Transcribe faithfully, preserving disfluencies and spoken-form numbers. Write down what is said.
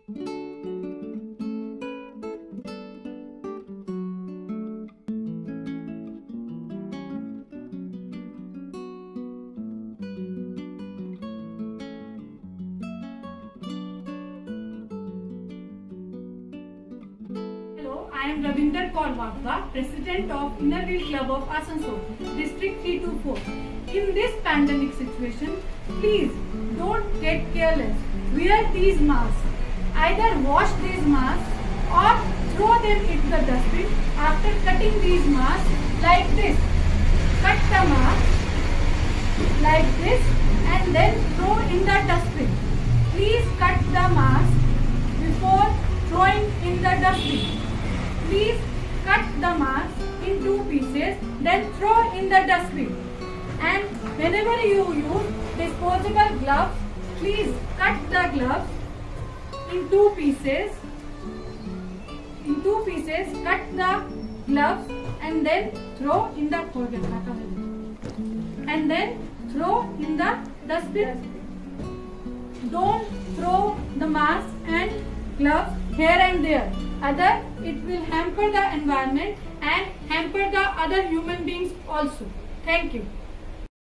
I am Ravinder Kaur Wagga, President of Inner Wheel Club of Asansol, District three two four. In this pandemic situation, please don't get careless. Wear these masks. Either wash these masks or throw them into the dustbin after cutting these masks like this. Cut the mask like this and then throw in the dustbin. Please cut the mask before throwing in the dustbin. Please cut the mask in two pieces, then throw in the dustbin. And whenever you use disposable gloves, please cut the gloves in two pieces. In two pieces, cut the gloves and then throw in the and then throw in the dustbin. Don't throw the mask and gloves here and there. Other, it will hamper the environment and hamper the other human beings also. Thank you.